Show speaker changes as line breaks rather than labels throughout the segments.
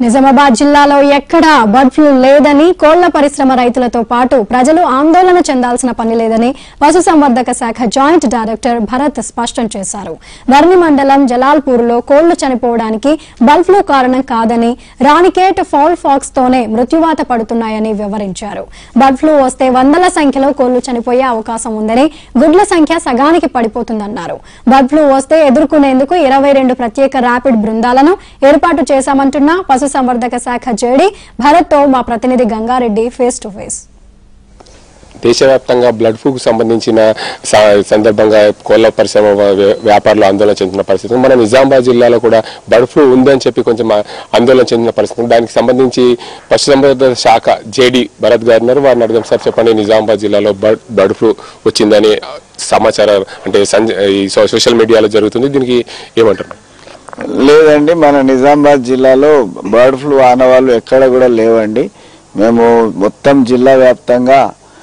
నిజామాబాద్ జిల్లాలో ఎక్కడా bird flu లేదని కోళ్ల పరిశ్రమ రైతులతో పాటు ప్రజలు ఆందోళన చెందాల్సిన పని లేదని పశుసంవర్ధక శాఖ జాయింట్ డైరెక్టర్ భరత్ స్పష్టం చేశారు. వర్ని మండలం జలాల్పూర్లో కోళ్లు చనిపోవడానికి బర్డ్ ఫ్లూ కారణం కాదని రానికేట్ ఫౌల్ ఫాక్స్ తోనే మృత్యువాత పడుతున్నాయని వివరించారు. బర్డ్ ఫ్లూ వస్తే వందల సంఖ్యలో కోళ్లు చనిపోయే అవకాశం ఉందని, గుడ్ల సంఖ్య సగానికి పడిపోతుందన్నారు. బర్డ్ ఫ్లూ వస్తే ఎదుర్కొనేందుకు 22 ప్రత్యేక ర్యాపిడ్ బృందాలను ఏర్పాటు చేశామంటున్న పశుసంవర్ధక శాఖ జేడీ భరత్ తో మా ప్రతినిధి గంగారెడ్డి ఫేస్ టు ఫేస్.
దేశవ్యాప్తంగా బ్లడ్ ఫ్లూకు సంబంధించిన సందర్భంగా కోళ్ల పరిశ్రమ వ్యాపారులు ఆందోళన చెందిన పరిస్థితి. మన నిజామాబాద్ జిల్లాలో కూడా బర్డ్ ఫ్లూ ఉందని చెప్పి కొంచెం ఆందోళన చెందిన పరిస్థితి. దానికి సంబంధించి పశుసంవర్ధక శాఖ జేడీ భరత్ గారు ఉన్నారు. వారిని అడుగుదాం. సార్ చెప్పండి, నిజామాబాద్ జిల్లాలో బర్డ్ ఫ్లూ వచ్చిందని సమాచారం అంటే సోషల్ మీడియాలో జరుగుతుంది, దీనికి ఏమంటారు?
లేదండి, మన నిజామాబాద్ జిల్లాలో బర్డ్ ఫ్లూ ఆనవాళ్ళు ఎక్కడ కూడా లేవండి. మేము మొత్తం జిల్లా వ్యాప్తంగా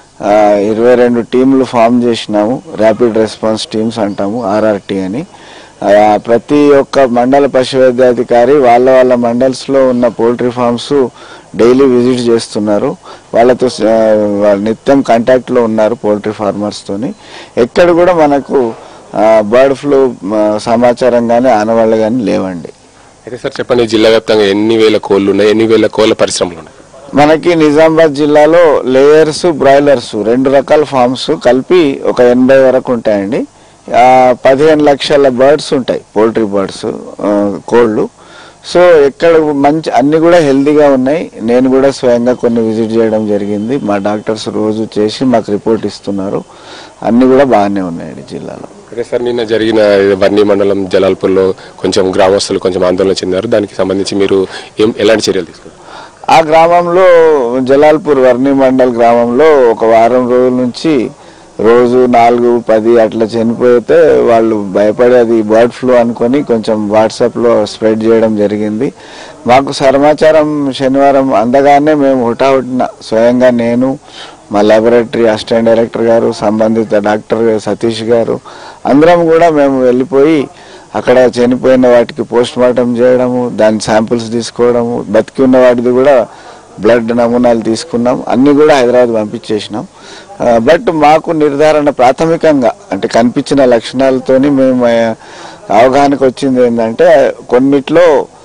22 టీంలు ఫామ్ చేసినాము. ర్యాపిడ్ రెస్పాన్స్ టీమ్స్ అంటాము, RRT అని. ప్రతి ఒక్క మండల పశువైద్యాధికారి వాళ్ళ మండల్స్ లో ఉన్న పోల్ట్రీ ఫార్మ్స్ డైలీ విజిట్ చేస్తున్నారు. వాళ్ళతో నిత్యం కాంటాక్ట్ లో ఉన్నారు పోల్ట్రీ ఫార్మర్స్ తోని. ఎక్కడ కూడా మనకు బర్డ్ ఫ్లూ సమాచారం కానీ ఆనవాళ్ళు కానీ లేవండి.
అయితే సార్ చెప్పండి, జిల్లా వ్యాప్తంగా ఎన్ని వేల కోళ్లు ఉన్నాయి, ఎన్ని వేల కోళ్ల పరిశ్రమలు ఉన్నాయి?
మనకి నిజామాబాద్ జిల్లాలో లేయర్స్, బ్రాయిలర్స్ 2 రకాల ఫార్మ్స్ కలిపి ఒక 80 వరకు ఉంటాయండి. 15 లక్షల బర్డ్స్ ఉంటాయి, పోల్ట్రీ బర్డ్స్, కోళ్లు. సో ఎక్కడ మంచి అన్ని కూడా హెల్దీగా ఉన్నాయి. నేను కూడా స్వయంగా కొన్ని విజిట్ చేయడం జరిగింది. మా డాక్టర్స్ రోజు చేసి మాకు రిపోర్ట్ ఇస్తున్నారు. అన్ని కూడా బాగానే ఉన్నాయండి జిల్లాలో.
ఓకే సార్, నిన్న జరిగిన వర్ని మండలం జలాల్పూర్లో కొంచెం గ్రామస్తులు కొంచెం ఆందోళన చెందారు. దానికి సంబంధించి మీరు ఎలాంటి చర్యలు తీసుకున్నారు?
ఆ గ్రామంలో జలాల్పూర్ వర్ని మండల్ గ్రామంలో ఒక వారం రోజుల నుంచి రోజు 4-10 అట్లా చనిపోతే వాళ్ళు భయపడి అది బర్డ్ ఫ్లూ అనుకొని కొంచెం వాట్సాప్లో స్ప్రెడ్ చేయడం జరిగింది. మాకు సమాచారం శనివారం అందగానే మేము హుటాహుటిన స్వయంగా నేను, మా ల్యాబొరేటరీ అసిస్టెంట్ డైరెక్టర్ గారు, సంబంధిత డాక్టర్ సతీష్ గారు అందరం కూడా మేము వెళ్ళిపోయి అక్కడ చనిపోయిన వాటికి పోస్ట్ మార్టం చేయడము, దాని శాంపుల్స్ తీసుకోవడము, బతికి ఉన్న వాటిది కూడా బ్లడ్ నమూనాలు తీసుకున్నాం. అన్ని కూడా హైదరాబాద్ పంపించేసినాం. బట్ మాకు నిర్ధారణ ప్రాథమికంగా అంటే కనిపించిన లక్షణాలతోని మేము అవగాహనకు వచ్చింది ఏంటంటే కొన్నిట్లో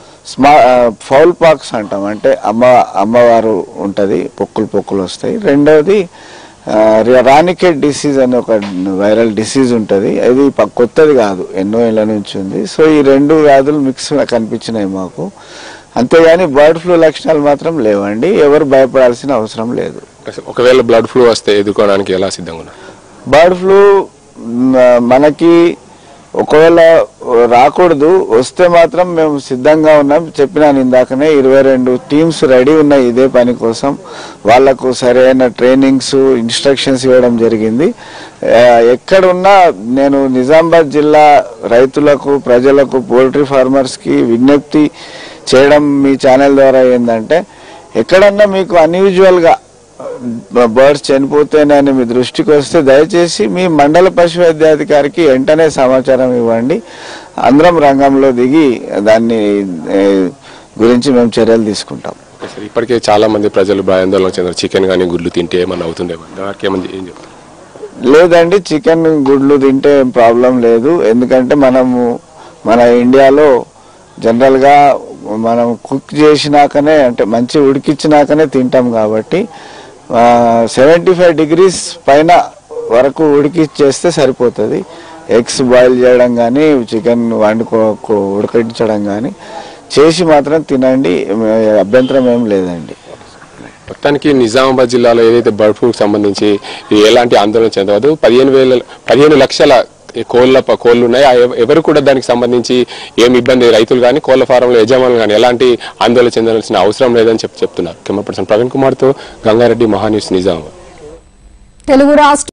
ఫౌల్ పాక్స్ అంటాం, అంటే అమ్మవారు ఉంటుంది, పొక్కులు వస్తాయి. రెండవది రానికేట్ డిసీజ్ అనే ఒక వైరల్ డిసీజ్ ఉంటుంది. అది కొత్తది కాదు, ఎన్నో ఏళ్ల నుంచి ఉంది. సో ఈ 2 వ్యాధులు మిక్స్ కనిపించినాయి మాకు. అంతేగాని బర్డ్ ఫ్లూ లక్షణాలు మాత్రం లేవండి. ఎవరు భయపడాల్సిన అవసరం లేదు.
ఒకవేళ బ్లడ్ ఫ్లూ వస్తే ఎదుర్కోవడానికి ఎలా సిద్ధంగా ఉన్నారు?
బర్డ్ ఫ్లూ మనకి ఒకవేళ రాకూడదు, వస్తే మాత్రం మేము సిద్ధంగా ఉన్నాం. చెప్పినాను ఇందాకనే, 22 టీమ్స్ రెడీ ఉన్నాయి ఇదే పని కోసం. వాళ్లకు సరైన ట్రైనింగ్స్, ఇన్స్ట్రక్షన్స్ ఇవ్వడం జరిగింది. ఎక్కడున్నా నేను నిజామాబాద్ జిల్లా రైతులకు, ప్రజలకు, పోల్ట్రీ ఫార్మర్స్ కి విజ్ఞప్తి చేయడం మీ ఛానల్ ద్వారా ఏంటంటే, ఎక్కడన్నా మీకు అన్యూజువల్ గా బర్డ్స్ చనిపోతేనని మీ దృష్టికి వస్తే దయచేసి మీ మండల పశువైద్యాధికారికి వెంటనే సమాచారం ఇవ్వండి. అందరం రంగంలో దిగి దాన్ని గురించి మేము చర్యలు తీసుకుంటాం.
ఇప్పటికే చాలా మంది ప్రజలు ఆందోళన చెందారు. చికెన్ కానీ గుడ్లు తింటే ఏమన్నా అవుతుందేమో,
లేదండి, చికెన్ గుడ్లు తింటే ఏం ప్రాబ్లం లేదు. ఎందుకంటే మన ఇండియాలో జనరల్ గా మనం కుక్ చేసినాకనే, అంటే మంచి ఉడికించినాకనే తింటాం కాబట్టి 75 degrees పైన వరకు ఉడికిచ్చేస్తే సరిపోతుంది. ఎగ్స్ బాయిల్ చేయడం కానీ, చికెన్ ఉడకించడం కానీ చేసి మాత్రం తినండి, అభ్యంతరం ఏం లేదండి.
మొత్తానికి నిజామాబాద్ జిల్లాలో ఏదైతే బర్డ్ ఫ్లూకి సంబంధించి ఎలాంటి ఆందోళన చెందవద్దు. 15 లక్షల కోళ్లు ఉన్నాయి. ఎవరు కూడా దానికి సంబంధించి ఏమి ఇబ్బంది, రైతులు కానీ కోళ్ల ఫారంలో యజమానులు కానీ ఎలాంటి ఆందోళన చెందాల్సిన అవసరం లేదని చెప్తున్నారు. కెమెరా పర్సన్ ప్రవీణ్ కుమార్తో గంగారెడ్డి, మహా న్యూస్, నిజామాబాద్.
తెలుగు రాష్ట్ర